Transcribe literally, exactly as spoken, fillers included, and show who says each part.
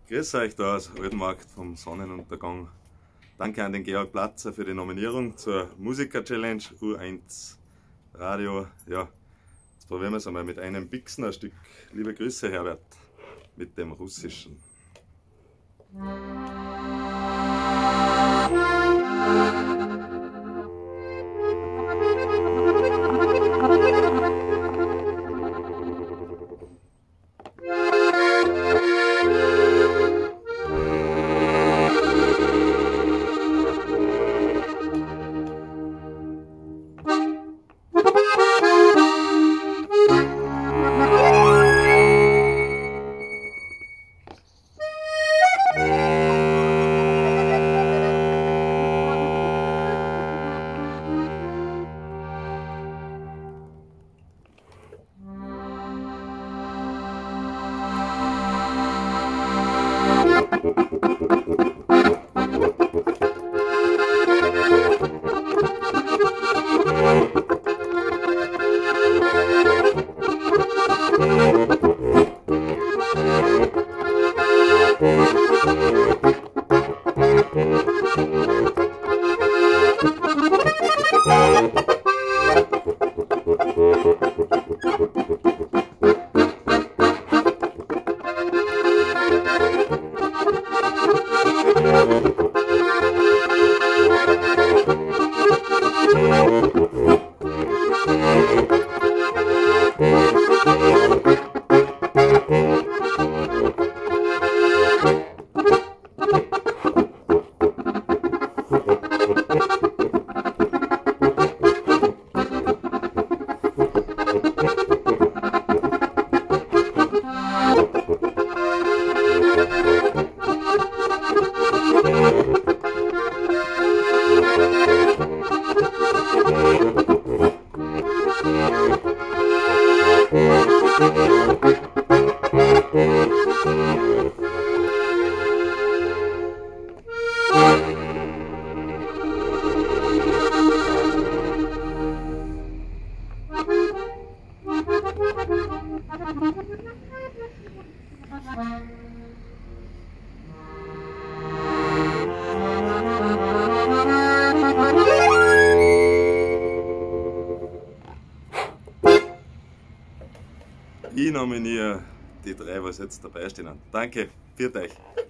Speaker 1: Grüß euch da aus Altenmarkt vom Sonnenuntergang. Danke an den Georg Platzer für die Nominierung zur Musiker-Challenge U eins Radio. Ja, jetzt probieren wir es einmal mit einem Bixen ein Stück. Liebe Grüße, Herbert, mit dem Russischen. Ich nominiere die drei, was jetzt dabei stehen. Danke, viert euch.